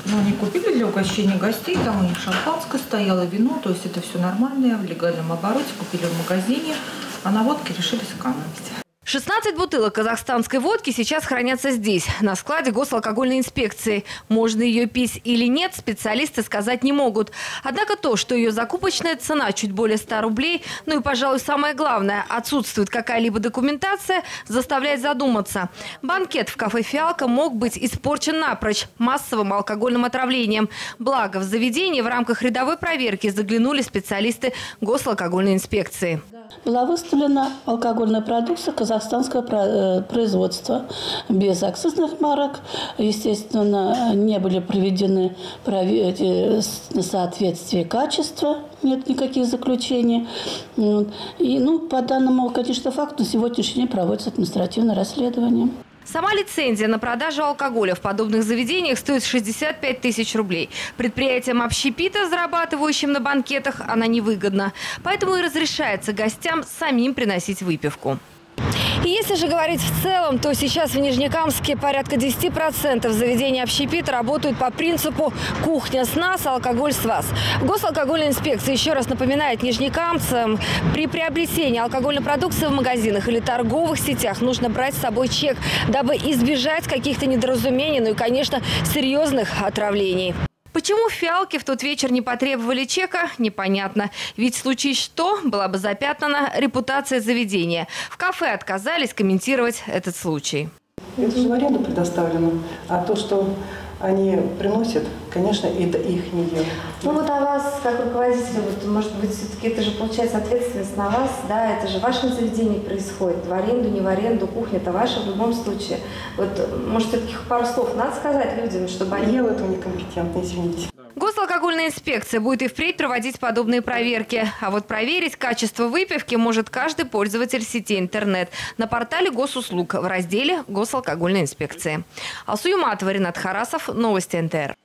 Ну, они купили для угощения гостей, там у них шампанское стояло, вино, то есть это все нормальное, в легальном обороте, купили в магазине, а на водке решили сэкономить. 16 бутылок казахстанской водки сейчас хранятся здесь, на складе госалкогольной инспекции. Можно ее пить или нет, специалисты сказать не могут. Однако то, что ее закупочная цена чуть более 100 рублей, ну и, пожалуй, самое главное, отсутствует какая-либо документация, заставляет задуматься. Банкет в кафе «Фиалка» мог быть испорчен напрочь массовым алкогольным отравлением. Благо, в заведении в рамках рядовой проверки заглянули специалисты госалкогольной инспекции. Была выставлена алкогольная продукция казахстанского производства без акцизных марок. Естественно, не были проведены соответствие качества, нет никаких заключений. И, по данному, конечно, факту на сегодняшний день проводится административное расследование. Сама лицензия на продажу алкоголя в подобных заведениях стоит 65 тысяч рублей. Предприятиям общепита, зарабатывающим на банкетах, она невыгодна. Поэтому и разрешается гостям самим приносить выпивку. И если же говорить в целом, то сейчас в Нижнекамске порядка 10% заведений общепита работают по принципу «кухня с нас, алкоголь с вас». Госалкогольная инспекция еще раз напоминает нижнекамцам, при приобретении алкогольной продукции в магазинах или торговых сетях нужно брать с собой чек, дабы избежать каких-то недоразумений, ну и, конечно, серьезных отравлений. Почему в «Фиалке» в тот вечер не потребовали чека, непонятно. Ведь случись что, была бы запятнана репутация заведения. В кафе отказались комментировать этот случай. Это же в аренду предоставлено. А то, что они приносят, конечно, это их не дело. Ну вот а вас, как руководителя, может быть, все-таки это же получается ответственность на вас, да, это же в вашем заведении происходит, в аренду, не в аренду, кухня, это ваша в любом случае. Вот, может, все-таки пару слов надо сказать людям, чтобы они... Я в этом некомпетентна, извините. Госалкогольная инспекция будет и впредь проводить подобные проверки. А вот проверить качество выпивки может каждый пользователь сети интернет на портале госуслуг в разделе «Госалкогольной инспекции». Алсу Юматова, Ринат Харасов, Новости НТР.